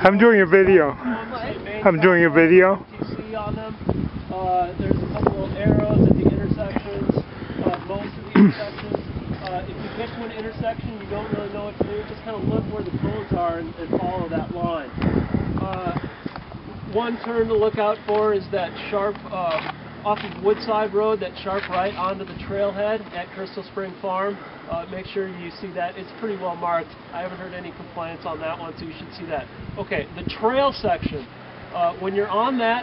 I'm doing a video. I'm doing a video. TC on them. There's a couple of arrows at the intersections, most of the intersections. If you get to an intersection, you don't really know what to do. Just kind of look where the cones are and follow that line. One turn to look out for is that sharp, off of Woodside Road, that sharp right onto the trailhead at Crystal Spring Farm. Make sure you see that. It's pretty well marked. I haven't heard any complaints on that one, so you should see that. Okay, the trail section. When you're on that,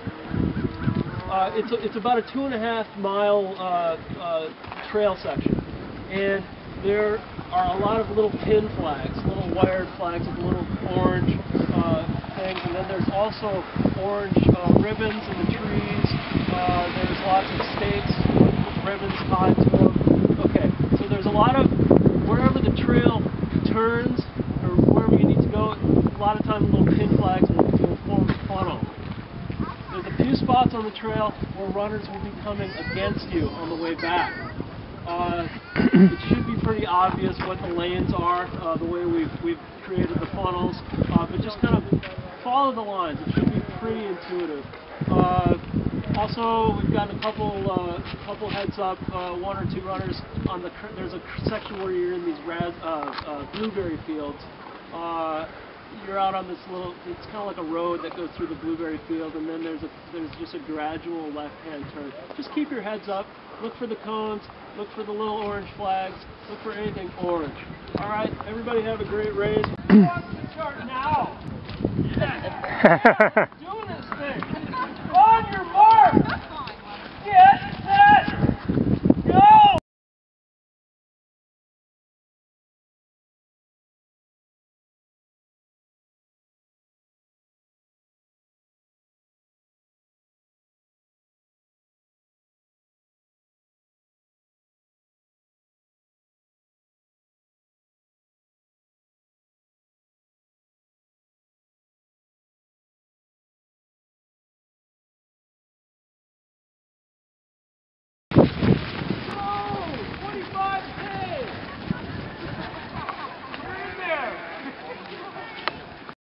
it's about a 2.5 mile trail section. And there are a lot of little pin flags, little wired flags with little orange things, and then there's also orange ribbons in the trees. There's lots of stakes with ribbons tied to them. Okay, so there's a lot of, wherever the trail turns, or wherever you need to go, a lot of times little pin flags will form a funnel. There's a few spots on the trail where runners will be coming against you on the way back. It should be pretty obvious what the lanes are, the way we've created the funnels, but just kind of follow the lines. It should be pretty intuitive. Also, we've got a couple heads up, 1 or 2 runners on the. There's a section where you're in these blueberry fields. You're out on this little. It's kind of like a road that goes through the blueberry field, and then there's just a gradual left-hand turn. Just keep your heads up. Look for the cones. Look for the little orange flags. Look for anything orange. All right, everybody have a great race. Start now. Yeah. Do it.